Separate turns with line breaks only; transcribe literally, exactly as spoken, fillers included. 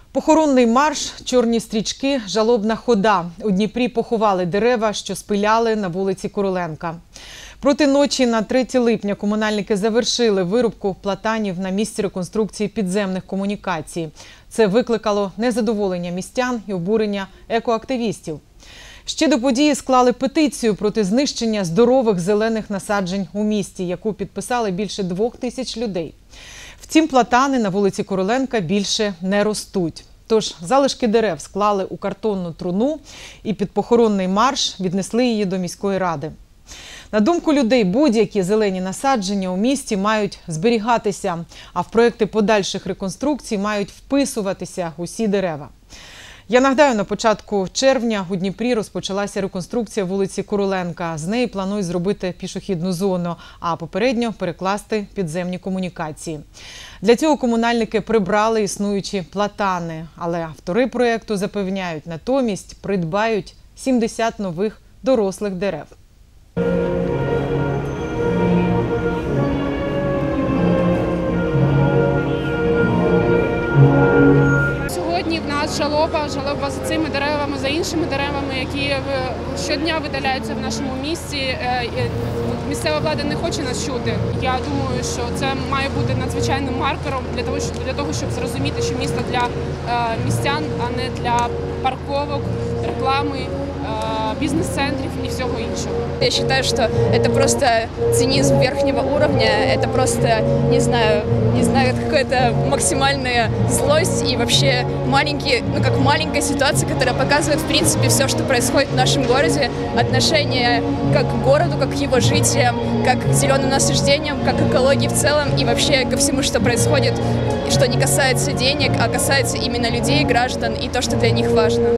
Похоронний марш, чорні стрічки, жалобна хода. У Дніпрі поховали дерева, що спиляли на вулиці Короленка. Проти ночі на третє липня комунальники завершили вирубку платанів на місці реконструкції підземних комунікацій. Це викликало незадоволення містян і обурення екоактивістів. Ще до події склали петицію проти знищення здорових зелених насаджень у місті, яку підписали більше двох тисяч людей. Втім, платани на вулиці Короленка більше не ростуть. Тож залишки дерев склали у картонну труну і під похоронний марш віднесли її до міської ради. На думку людей, будь-які зелені насадження у місті мають зберігатися, а в проекти подальших реконструкцій мають вписуватися усі дерева. Я нагадаю, на початку червня у Дніпрі розпочалася реконструкція вулиці Короленка. З неї планують зробити пішохідну зону, а попередньо перекласти підземні комунікації. Для цього комунальники прибрали існуючі платани, але автори проєкту запевняють, натомість придбають сімдесят нових дорослих дерев.
Сьогодні в нас жалоба, жалоба за цими деревами, за іншими деревами, які щодня видаляються в нашому місті. Місцева влада не хоче нас чути. Я думаю, що це має бути надзвичайним маркером для того, щоб, для того, щоб зрозуміти, що місто для містян, а не для парковок, реклами, бизнес-центров и всего іншого.
Я считаю, что это просто цинизм верхнего уровня, это просто, не знаю, не знаю, это какая-то максимальная злость и вообще маленький, ну как маленькая ситуация, которая показывает в принципе все, что происходит в нашем городе, отношение как к городу, как к его жителям, как к зеленым насаждениям, как к экологии в целом и вообще ко всему, что происходит, что не касается денег, а касается именно людей, граждан и то, что для них важно.